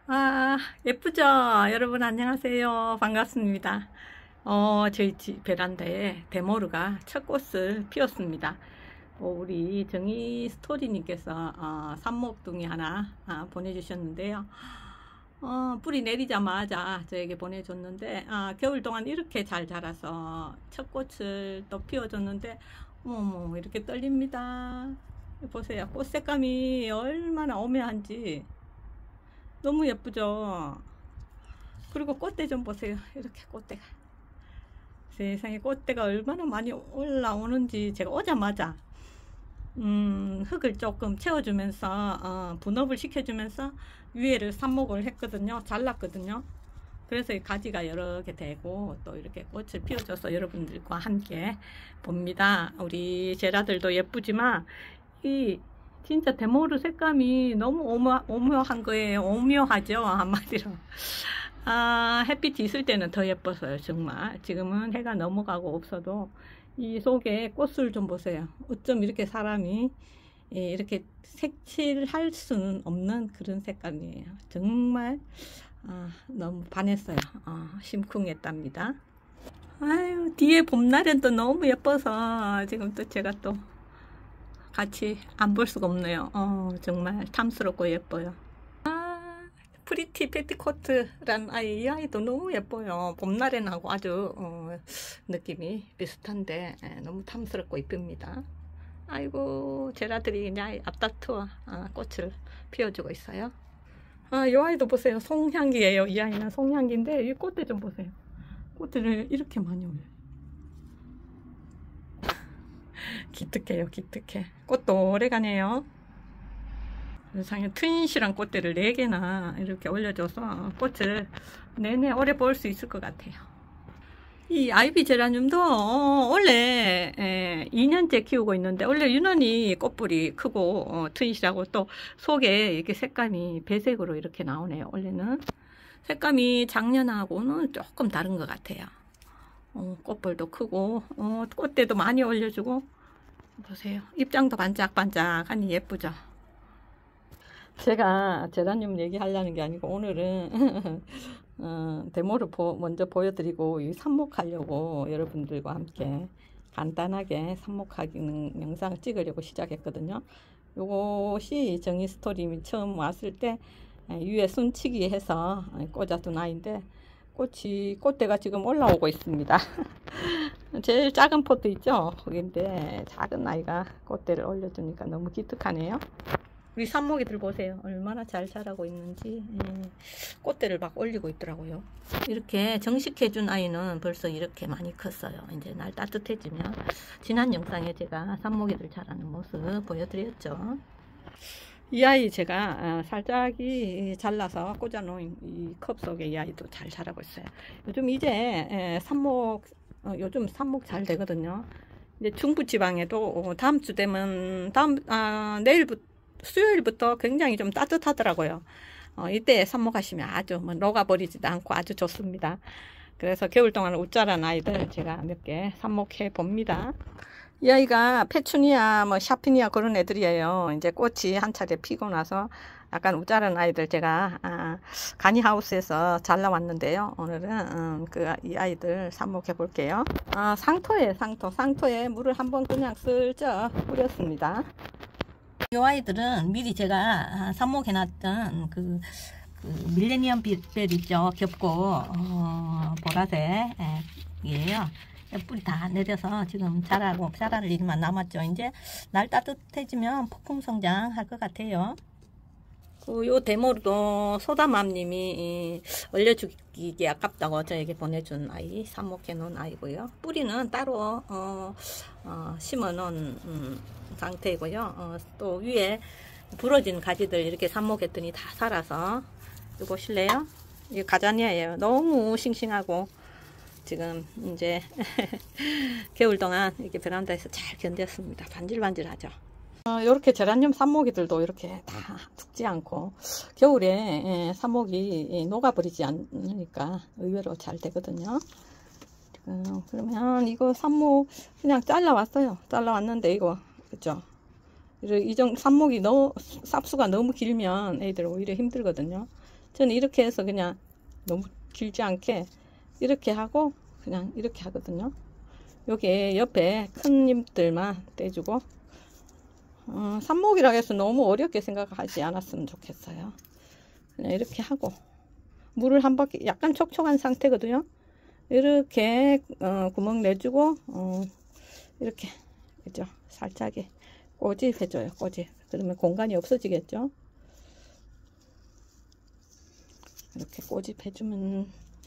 예쁘죠? 여러분 안녕하세요. 반갑습니다. 저희 집 베란다에 대모르가 첫 꽃을 피웠습니다. 우리 정희 스토리님께서 삽목둥이 하나 보내주셨는데요. 뿌리 내리자마자 저에게 보내줬는데 겨울 동안 이렇게 잘 자라서 첫 꽃을 또 피워줬는데 어머 이렇게 떨립니다. 보세요. 꽃 색감이 얼마나 오묘한지 너무 예쁘죠. 그리고 꽃대 좀 보세요. 이렇게 꽃대가 세상에 꽃대가 얼마나 많이 올라오는지 제가 오자마자 흙을 조금 채워주면서 분업을 시켜주면서 위에를 삽목을 했거든요. 잘랐거든요. 그래서 이 가지가 여러 개 되고 또 이렇게 꽃을 피워줘서 여러분들과 함께 봅니다. 우리 제라들도 예쁘지만 이 진짜 대모르 색감이 너무 오묘한 거예요. 오묘하죠, 한마디로. 햇빛이 있을 때는 더 예뻤어요, 정말. 지금은 해가 넘어가고 없어도 이 속에 꽃을 좀 보세요. 어쩜 이렇게 사람이 이렇게 색칠할 수는 없는 그런 색감이에요. 정말 너무 반했어요. 심쿵했답니다. 아유, 뒤에 봄날은 또 너무 예뻐서 지금 또 제가 또 같이 안 볼 수가 없네요. 정말 탐스럽고 예뻐요. 프리티 패티코트란 아이, 이 아이도 너무 예뻐요. 봄날에나하고 아주 느낌이 비슷한데 너무 탐스럽고 이쁩니다. 아이고, 제라들이 그냥 앞다투어 꽃을 피워주고 있어요. 이 아이도 보세요. 송향기예요. 이 아이는 송향기인데 이 꽃대 좀 보세요. 꽃들을 이렇게 많이 올려요. 기특해요, 기특해. 꽃도 오래가네요. 세상에 트윈시랑 꽃대를 4개나 이렇게 올려줘서 꽃을 내내 오래 볼 수 있을 것 같아요. 이 아이비 제라늄도 원래 2년째 키우고 있는데 원래 유난히 꽃뿌리 크고 트윈시라고 또 속에 이렇게 색감이 배색으로 이렇게 나오네요. 원래는 색감이 작년하고는 조금 다른 것 같아요. 꽃볼도 크고 꽃대도 많이 올려주고 보세요. 입장도 반짝반짝하니 예쁘죠. 제가 제라늄 얘기하려는 게 아니고 오늘은 데모를 먼저 보여드리고 삽목하려고 여러분들과 함께 간단하게 삽목하기는 영상을 찍으려고 시작했거든요. 요것이 정희 스토리 처음 왔을 때 위에 순치기 해서 꽂아둔 아이인데 꽃대가 지금 올라오고 있습니다. 제일 작은 포트 있죠? 거긴데 작은 아이가 꽃대를 올려주니까 너무 기특하네요. 우리 삽목이들 보세요. 얼마나 잘 자라고 있는지. 꽃대를 막 올리고 있더라고요. 이렇게 정식해준 아이는 벌써 이렇게 많이 컸어요. 이제 날 따뜻해지면 지난 영상에 제가 삽목이들 자라는 모습 보여드렸죠. 이 아이 제가 살짝이 잘라서 꽂아놓은 이 컵 속에 이 아이도 잘 자라고 있어요. 요즘 이제 삽목 요즘 삽목 잘 되거든요. 이제 중부지방에도 다음 주 되면 내일부터 수요일부터 굉장히 좀 따뜻하더라고요. 이때 삽목하시면 아주 녹아버리지도 않고 아주 좋습니다. 그래서 겨울 동안 웃자란 아이들 제가 몇 개 삽목해 봅니다. 이 아이가 페추니아 샤피니아 그런 애들이에요. 이제 꽃이 한 차례 피고 나서 약간 우짜란 아이들 제가 가니하우스에서 잘라왔는데요. 오늘은 이 아이들 삽목해 볼게요. 상토에 물을 한번 그냥 슬쩍 뿌렸습니다. 이 아이들은 미리 제가 삽목해 놨던 그 밀레니엄 벨 있죠. 겹고 보라색이에요. 뿌리 다 내려서 지금 자랄 일만 남았죠. 이제 날 따뜻해지면 폭풍 성장할 것 같아요. 요 데모르도 소다맘님이 얼려주기 아깝다고 저에게 보내준 아이, 삽목해 놓은 아이고요. 뿌리는 따로 심어 놓은 상태이고요. 또 위에 부러진 가지들 이렇게 삽목했더니 다 살아서 이거 보실래요? 이게 가자니아예요. 너무 싱싱하고 지금 이제 겨울 동안 이렇게 베란다에서 잘 견뎠습니다. 반질반질하죠. 이렇게 제라늄 삽목이들도 이렇게 다 죽지 않고 겨울에 삽목이 녹아버리지 않으니까 의외로 잘 되거든요. 그러면 이거 삽목 그냥 잘라왔어요. 잘라왔는데 이거 그죠? 삽목이 삽수가 너무 길면 애들 오히려 힘들거든요. 저는 이렇게 해서 그냥 너무 길지 않게 이렇게 하고 그냥 이렇게 하거든요. 여기 옆에 큰 잎들만 떼주고 삽목이라 해서 너무 어렵게 생각하지 않았으면 좋겠어요. 그냥 이렇게 하고 물을 한 바퀴 약간 촉촉한 상태거든요. 이렇게 구멍 내주고 이렇게 그죠? 살짝에 꼬집해줘요. 꼬집. 그러면 공간이 없어지겠죠. 이렇게 꼬집해주면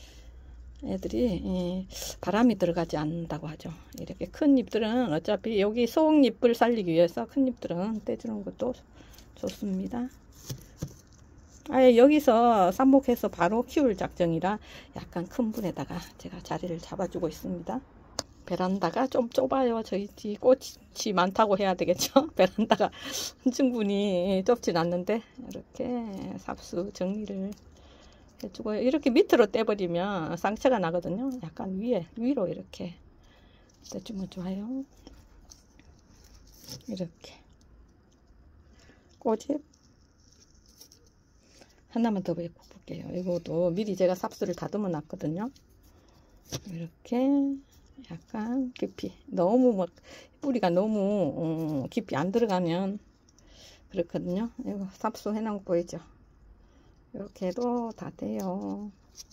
애들이 바람이 들어가지 않는다고 하죠. 이렇게 큰 잎들은 어차피 여기 속잎을 살리기 위해서 큰 잎들은 떼주는 것도 좋습니다. 아예 여기서 삽목해서 바로 키울 작정이라 약간 큰 분에다가 제가 자리를 잡아주고 있습니다. 베란다가 좀 좁아요. 저희 집 꽃이 많다고 해야 되겠죠. 베란다가 충분히 좁진 않는데 이렇게 삽수 정리를 해주고요. 이렇게 밑으로 떼버리면 상처가 나거든요. 약간 위로 이렇게 떼주면 좋아요. 이렇게 꼬집 하나만 더 볼게요. 이것도 미리 제가 삽수를 다듬어 놨거든요. 이렇게 약간 깊이, 너무 막 뿌리가 너무 깊이 안 들어가면 그렇거든요. 이거 삽수 해놓은 거 보이죠? 이렇게 해도 다 돼요.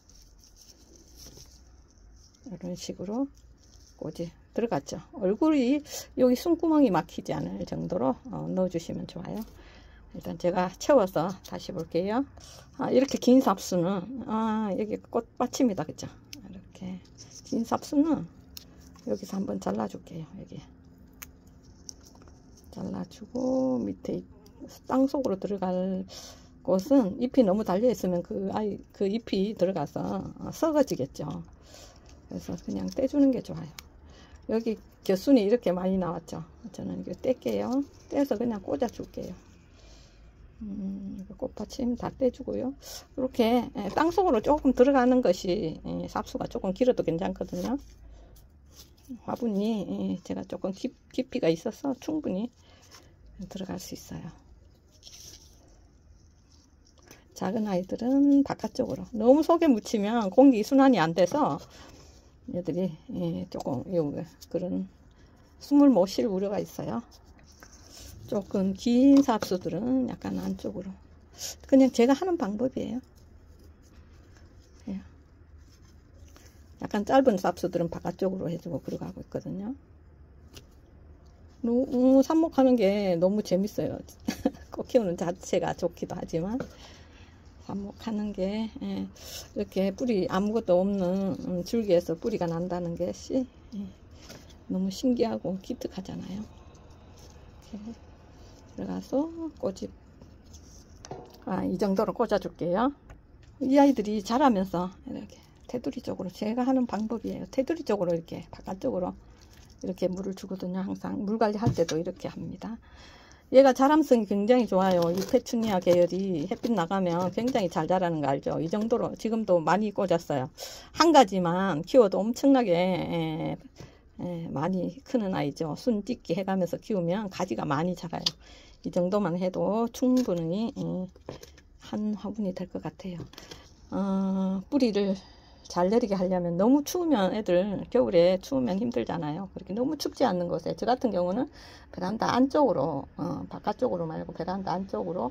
이런 식으로 꼬지 들어갔죠. 얼굴이 여기 숨구멍이 막히지 않을 정도로 넣어주시면 좋아요. 일단 제가 채워서 다시 볼게요. 이렇게 긴 삽수는 여기 꽃받침이다, 그죠? 이렇게 긴 삽수는 여기서 한번 잘라줄게요. 여기 잘라주고 밑에 땅속으로 들어갈 곳은 잎이 너무 달려 있으면 그 잎이 들어가서 썩어지겠죠. 그래서 그냥 떼주는 게 좋아요. 여기 겨순이 이렇게 많이 나왔죠. 저는 이거 뗄게요. 떼서 그냥 꽂아 줄게요. 꽃받침 다 떼주고요. 이렇게 땅속으로 조금 들어가는 것이 삽수가 조금 길어도 괜찮거든요. 화분이 제가 조금 깊이가 있어서 충분히 들어갈 수 있어요. 작은 아이들은 바깥쪽으로, 너무 속에 묻히면 공기 순환이 안 돼서 얘들이 조금 그런 숨을 못 쉴 우려가 있어요. 조금 긴 삽수들은 약간 안쪽으로, 그냥 제가 하는 방법이에요. 약간 짧은 삽수들은 바깥쪽으로 해주고 그러고 있거든요. 삽목하는 게 너무 재밌어요. 꽃 키우는 자체가 좋기도 하지만 삽목하는 게 이렇게 뿌리 아무것도 없는 줄기에서 뿌리가 난다는 것이 너무 신기하고 기특하잖아요. 이렇게 들어가서 꼬집 이 정도로 꽂아 줄게요. 이 아이들이 자라면서 이렇게 테두리 쪽으로, 제가 하는 방법이에요. 테두리 쪽으로 이렇게 바깥쪽으로 이렇게 물을 주거든요. 항상 물 관리할 때도 이렇게 합니다. 얘가 자람성이 굉장히 좋아요. 이 페추니아 계열이 햇빛 나가면 굉장히 잘 자라는 거 알죠? 이 정도로 지금도 많이 꽂았어요. 한 가지만 키워도 엄청나게 많이 크는 아이죠. 순 찢기 해가면서 키우면 가지가 많이 자라요. 이 정도만 해도 충분히 한 화분이 될 것 같아요. 뿌리를 잘 내리게 하려면, 너무 추우면 애들 겨울에 추우면 힘들잖아요. 그렇게 너무 춥지 않는 곳에, 저 같은 경우는 베란다 안쪽으로, 바깥쪽으로 말고 베란다 안쪽으로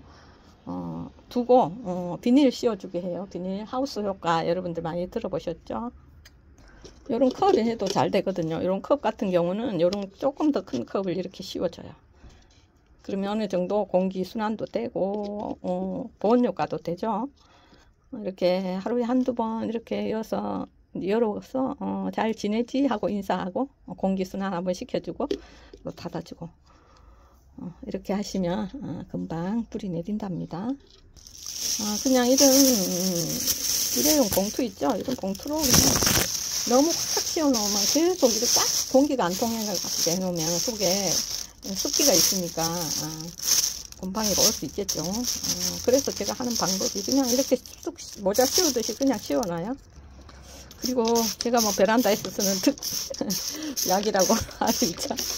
두고 비닐 씌워주게 해요. 비닐 하우스 효과 여러분들 많이 들어보셨죠? 이런 컵을 해도 잘 되거든요. 이런 컵 같은 경우는 이런 조금 더 큰 컵을 이렇게 씌워줘요. 그러면 어느 정도 공기 순환도 되고 보온 효과도 되죠. 이렇게 하루에 한두 번 이렇게 열어서 잘 지내지 하고 인사하고 공기 순환 한번 시켜주고 또 닫아주고 이렇게 하시면 금방 뿌리 내린답니다. 그냥 이런 일회용 봉투 있죠? 이런 봉투로 그냥 너무 꽉 씌워놓으면 계속 이렇게 딱 공기가 안 통해가지고 해놓으면 속에 습기가 있으니까 곰팡이가 올 수 있겠죠. 그래서 제가 하는 방법이 그냥 이렇게 쑥 모자 씌우듯이 그냥 씌워놔요. 그리고 제가 뭐 베란다에 쓰는 약이라고 할 수 있죠.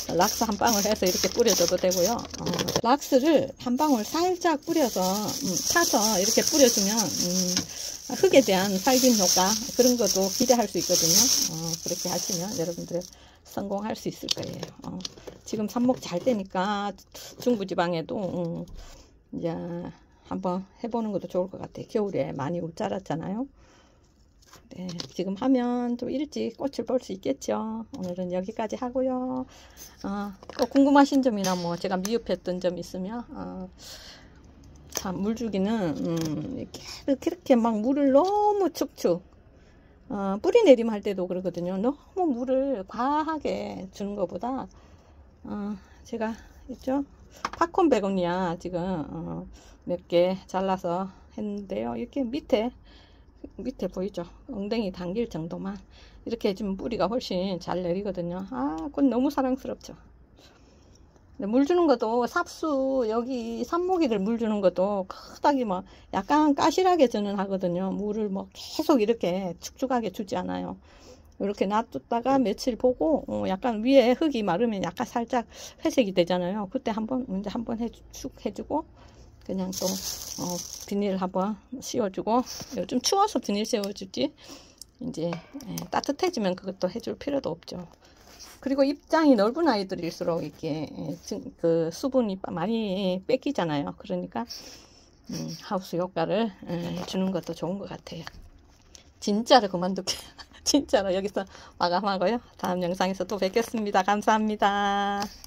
락스 한 방울 해서 이렇게 뿌려줘도 되고요. 락스를 한 방울 살짝 뿌려서 타서 이렇게 뿌려주면 흙에 대한 살균 효과 그런 것도 기대할 수 있거든요. 그렇게 하시면 여러분들 성공할 수 있을 거예요. 지금 삽목 잘 되니까 중부지방에도 이제 한번 해보는 것도 좋을 것 같아요. 겨울에 많이 울 자랐잖아요. 네, 지금 하면 좀 일찍 꽃을 볼 수 있겠죠. 오늘은 여기까지 하고요. 꼭 궁금하신 점이나 뭐 제가 미흡했던 점 있으면 참 물주기는 그렇게 막 물을 너무 축축 뿌리 내림 할 때도 그러거든요. 너무 물을 과하게 주는 것보다 제가 있죠 팝콘 베고니아 지금 몇 개 잘라서 했는데요. 이렇게 밑에 보이죠? 엉덩이 당길 정도만 이렇게 해주면 뿌리가 훨씬 잘 내리거든요. 그건 너무 사랑스럽죠. 물 주는 것도 삽수 여기 삽모기들 물 주는 것도 크다기 뭐 약간 까실하게 저는 하거든요. 물을 뭐 계속 이렇게 축축하게 주지 않아요. 이렇게 놔뒀다가 며칠 보고 약간 위에 흙이 마르면 약간 살짝 회색이 되잖아요. 그때 한번 축 해주고 그냥 또 비닐 한번 씌워주고 요즘 추워서 비닐 씌워주지 이제 따뜻해지면 그것도 해줄 필요도 없죠. 그리고 입장이 넓은 아이들일수록 이렇게 그 수분이 많이 뺏기잖아요. 그러니까 하우스 효과를 주는 것도 좋은 것 같아요. 진짜로 그만둘게요. 진짜로 여기서 마감하고요. 다음 영상에서 또 뵙겠습니다. 감사합니다.